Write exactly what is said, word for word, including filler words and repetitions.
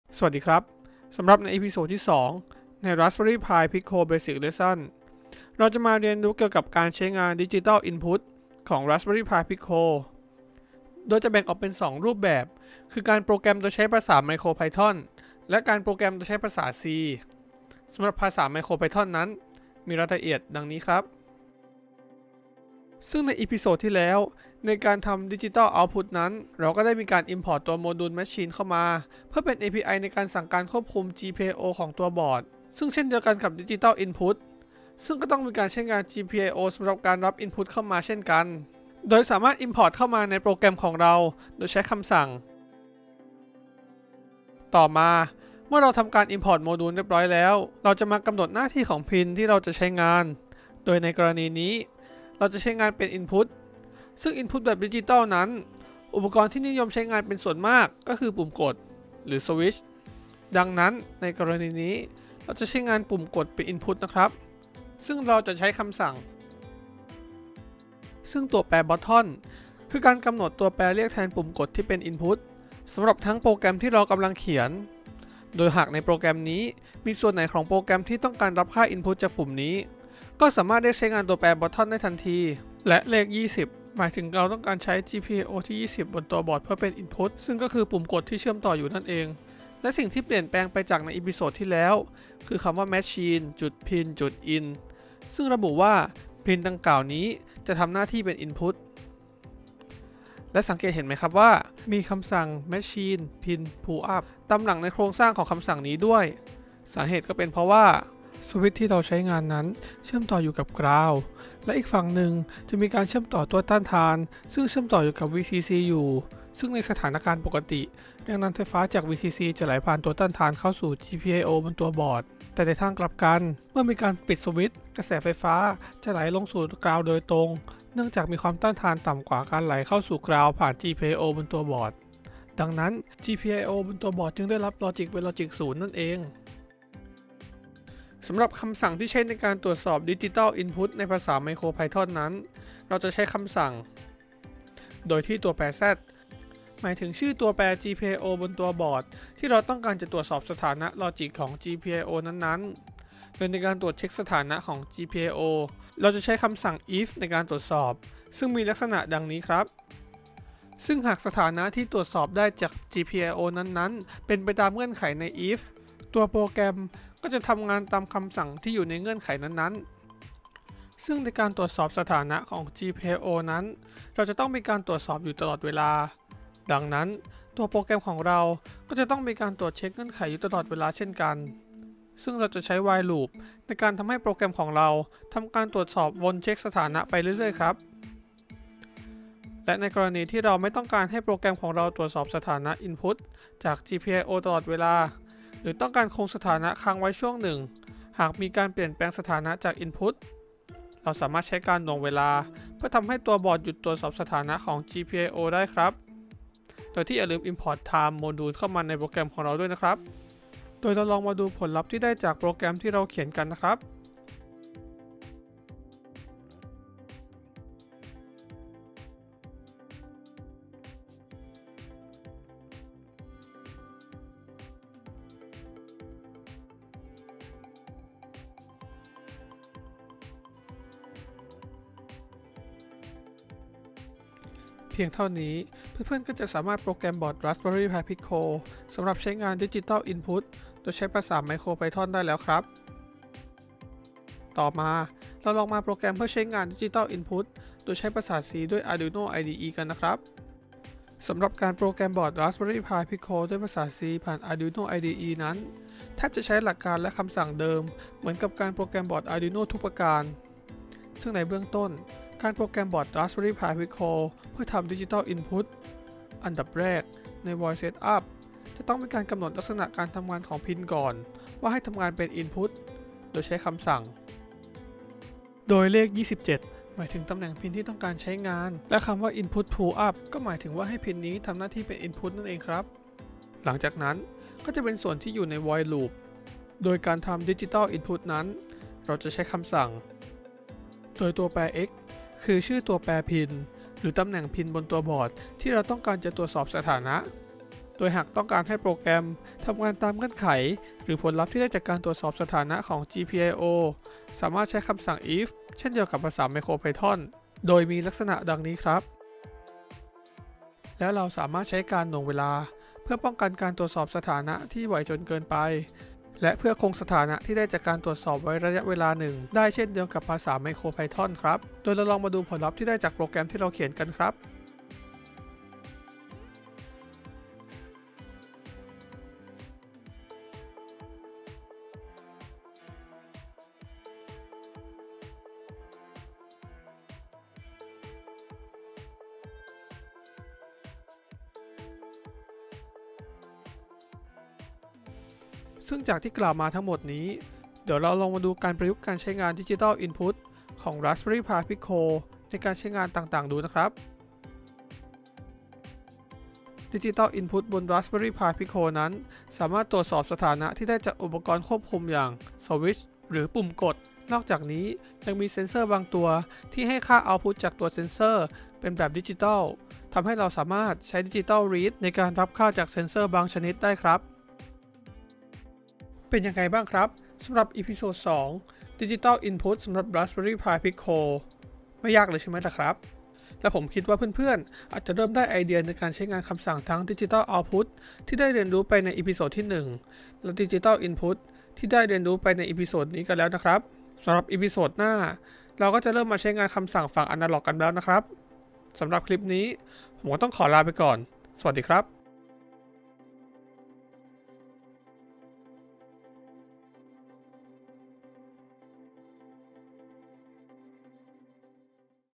สวัสดีครับสำหรับในเอพิโซดที่สองใน Raspberry Pi Pico Basic Lesson เราจะมาเรียนรู้เกี่ยวกับการใช้งาน Digital Input ของ Raspberry Pi Pico โดยจะแบ่งออกเป็นสองรูปแบบคือการโปรแกรมโดยใช้ภาษา MicroPython และการโปรแกรมโดยใช้ภาษา C สำหรับภาษา MicroPython นั้นมีรายละเอียดดังนี้ครับซึ่งในอีพิโซดที่แล้วในการทำ Digital Output นั้นเราก็ได้มีการ Import ตัวโมดูล Machine เข้ามาเพื่อเป็น เอ พี ไอ ในการสั่งการควบคุม จี พี ไอ โอ ของตัวบอร์ดซึ่งเช่นเดียวกันกับ Digital Input ซึ่งก็ต้องมีการใช้งาน จี พี ไอ โอ สำหรับการรับ Input เข้ามาเช่นกันโดยสามารถ Import เข้ามาในโปรแกรมของเราโดยใช้คำสั่งต่อมาเมื่อเราทำการ Import โมดูลเรียบร้อยแล้วเราจะมากำหนดหน้าที่ของพินที่เราจะใช้งานโดยในกรณีนี้เราจะใช้งานเป็น Input ซึ่ง Input แบบดิจิตอลนั้นอุปกรณ์ที่นิยมใช้งานเป็นส่วนมากก็คือปุ่มกดหรือ Switch ดังนั้นในกรณีนี้เราจะใช้งานปุ่มกดเป็น Input นะครับซึ่งเราจะใช้คำสั่งซึ่งตัวแปร Button คือการกำหนดตัวแปรเรียกแทนปุ่มกดที่เป็น Input สำหรับทั้งโปรแกรมที่เรากำลังเขียนโดยหากในโปรแกรมนี้มีส่วนไหนของโปรแกรมที่ต้องการรับค่า Input จากปุ่มนี้ก็สามารถเรียกใช้งานตัวแปร Button ได้ทันทีและเลขยี่สิบหมายถึงเราต้องการใช้ จี พี ไอ โอ ที่ยี่สิบบนตัวบอร์ดเพื่อเป็น Input ซึ่งก็คือปุ่มกดที่เชื่อมต่ออยู่นั่นเองและสิ่งที่เปลี่ยนแปลงไปจากในอีพิโซดที่แล้วคือคำว่า Machine จุด Pin จุด In ซึ่งระบุว่า Pin ดังกล่าวนี้จะทำหน้าที่เป็น Input และสังเกตเห็นไหมครับว่ามีคำสั่ง Machine Pin Pull Up ตามหลังในโครงสร้างของคำสั่งนี้ด้วยสาเหตุก็เป็นเพราะว่าสวิตช์ที่เราใช้งานนั้นเชื่อมต่ออยู่กับกราวด์และอีกฝั่งหนึ่งจะมีการเชื่อมต่อตัวต้านทานซึ่งเชื่อมต่ออยู่กับ วี ซี ซี อยู่ซึ่งในสถานการณ์ปกติแรงดันไฟฟ้าจาก วี ซี ซี จะไหลผ่านตัวต้านทานเข้าสู่ จี พี ไอ โอ บนตัวบอร์ดแต่ในทางกลับกันเมื่อมีการปิดสวิตช์กระแสไฟฟ้าจะไหลลงสู่กราวด์โดยตรงเนื่องจากมีความต้านทานต่ำกว่าการไหลเข้าสู่กราวด์ผ่าน จี พี ไอ โอ บนตัวบอร์ดดังนั้น จี พี ไอ โอ บนตัวบอร์ดจึงได้รับลอจิกเป็นลอจิกศูนย์นั่นเองสำหรับคำสั่งที่ใช้ในการตรวจสอบ Digital Input ในภาษา MicroPython นั้นเราจะใช้คำสั่งโดยที่ตัวแปร Z หมายถึงชื่อตัวแปร จี พี ไอ โอ บนตัวบอร์ดที่เราต้องการจะตรวจสอบสถานะลอจิกของ จี พี ไอ โอ นั้นๆโดยในการตรวจเช็คสถานะของ จี พี ไอ โอ เราจะใช้คำสั่ง if ในการตรวจสอบซึ่งมีลักษณะดังนี้ครับซึ่งหากสถานะที่ตรวจสอบได้จาก จี พี ไอ โอ นั้นๆเป็นไปตามเงื่อนไขใน if ตัวโปรแกรมก็จะทำงานตามคำสั่งที่อยู่ในเงื่อนไขนั้นๆซึ่งในการตรวจสอบสถานะของ จี พี ไอ โอ นั้นเราจะต้องมีการตรวจสอบอยู่ตลอดเวลาดังนั้นตัวโปรแกรมของเราก็จะต้องมีการตรวจเช็คเงื่อนไขอยู่ตลอดเวลาเช่นกันซึ่งเราจะใช้ while loop ในการทำให้โปรแกรมของเราทำการตรวจสอบวนเช็คสถานะไปเรื่อยๆครับและในกรณีที่เราไม่ต้องการให้โปรแกรมของเราตรวจสอบสถานะ input จาก จี พี ไอ โอ ตลอดเวลาหรือต้องการคงสถานะค้างไว้ช่วงหนึ่งหากมีการเปลี่ยนแปลงสถานะจาก Input เราสามารถใช้การหน่วงเวลาเพื่อทำให้ตัวบอร์ดหยุดตรวจสอบสถานะของ จี พี ไอ โอ ได้ครับโดยที่อย่าลืม Import Time โมดูลเข้ามาในโปรแกรมของเราด้วยนะครับโดยเราลองมาดูผลลัพธ์ที่ได้จากโปรแกรมที่เราเขียนกันนะครับเพียงเท่านี้เพื่อนๆก็จะสามารถโปรแกรมบอร์ด Raspberry Pi Pico สำหรับใช้งาน Digital Input โดยใช้ภาษา MicroPython ได้แล้วครับต่อมาเราลองมาโปรแกรมเพื่อใช้งาน Digital Input โดยใช้ภาษา C ด้วย Arduino ไอ ดี อี กันนะครับสำหรับการโปรแกรมบอร์ด Raspberry Pi Pico ด้วยภาษา C ผ่าน Arduino ไอ ดี อี นั้นแทบจะใช้หลักการและคำสั่งเดิมเหมือนกับการโปรแกรมบอร์ด Arduino ทุกประการซึ่งในเบื้องต้นการโปรแกรมบอร์ด Raspberry Pi Pico เพื่อทำ Digital Input อันดับแรกใน Void Setup จะต้องมีการกำหนดลักษณะการทำงานของพินก่อนว่าให้ทำงานเป็น Input โดยใช้คำสั่งโดยเลขยี่สิบเจ็ดหมายถึงตำแหน่งพินที่ต้องการใช้งานและคำว่า Input Pull Up ก็หมายถึงว่าให้พินนี้ทำหน้าที่เป็น Input นั่นเองครับหลังจากนั้นก็จะเป็นส่วนที่อยู่ใน Void Loop โดยการทำ Digital Input นั้นเราจะใช้คำสั่งโดยตัวแปร x คือชื่อตัวแปรพินหรือตำแหน่งพินบนตัวบอร์ดที่เราต้องการจะตรวจสอบสถานะโดยหากต้องการให้โปรแกรมทำงานตามเงื่อนไขหรือผลลัพธ์ที่ได้จากการตรวจสอบสถานะของ จี พี ไอ โอ สามารถใช้คำสั่ง if เช่นเดียวกับภาษา MicroPython โดยมีลักษณะดังนี้ครับแล้วเราสามารถใช้การหน่วงเวลาเพื่อป้องกันการตรวจสอบสถานะที่ไวจนเกินไปและเพื่อคงสถานะที่ได้จากการตรวจสอบไว้ระยะเวลาหนึ่งได้เช่นเดียวกับภาษา MicroPython ครับโดยเราลองมาดูผลลัพธ์ที่ได้จากโปรแกรมที่เราเขียนกันครับซึ่งจากที่กล่าวมาทั้งหมดนี้เดี๋ยวเราลองมาดูการประยุกต์การใช้งาน Digital Input ของ Raspberry Pi Pico ในการใช้งานต่างๆดูนะครับ Digital Input บน Raspberry Pi Pico นั้นสามารถตรวจสอบสถานะที่ได้จากอุปกรณ์ควบคุมอย่างสวิตช์หรือปุ่มกดนอกจากนี้ยังมีเซ็นเซอร์บางตัวที่ให้ค่า Output จากตัวเซ็นเซอร์เป็นแบบดิจิตอลทำให้เราสามารถใช้ Digital Read ในการรับค่าจากเซ็นเซอร์บางชนิดได้ครับเป็นยังไงบ้างครับสำหรับ อี พี โซด สอง Digital Input สำหรับ Raspberry Pi Pico ไม่ยากเลยใช่ไหมล่ะครับและผมคิดว่าเพื่อนๆอาจจะเริ่มได้ไอเดียในการใช้งานคำสั่งทั้ง Digital Output ที่ได้เรียนรู้ไปในอีพิโซดที่หนึ่งและ Digital Input ที่ได้เรียนรู้ไปในอีพิโซดนี้กันแล้วนะครับสำหรับอีพิโซดหน้าเราก็จะเริ่มมาใช้งานคำสั่งฝั่ง Analog กันแล้วนะครับสำหรับคลิปนี้ผมก็ต้องขอลาไปก่อนสวัสดีครับ